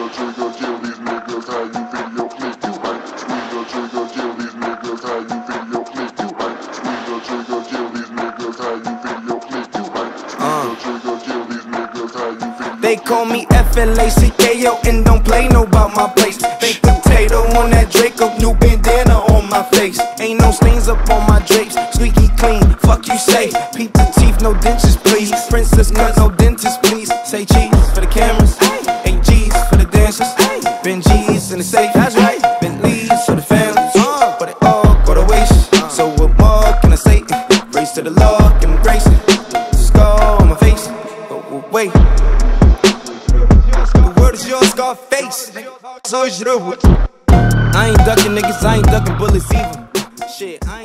trigger, kill these niggas, how you feel your click, you hype. Squeeze the trigger, kill these niggas, how you feel your click, you hype. Squeeze the trigger, kill these niggas, how you feel your click, you hype. Squeeze the trigger, kill these niggas, how you feel your They call me FLACKO and don't play no about my place. Baked potato on that Draco, new bandana on my face. Ain't no stains up on my drapes, squeaky clean, fuck you say. Peep the teeth, no dentures please. Princess cut, no dentist please. Say cheese for the cameras, 8 G's for the dancers. Ben G's in the safe, that's right. Bentleys for the families, but it all go to waste. So what more can I say? Race to the law, give 'em grace. Scar on my face, but wait. The word is yours, Scarface. So it's real. I ain't ducking niggas, I ain't ducking bullets either. Shit,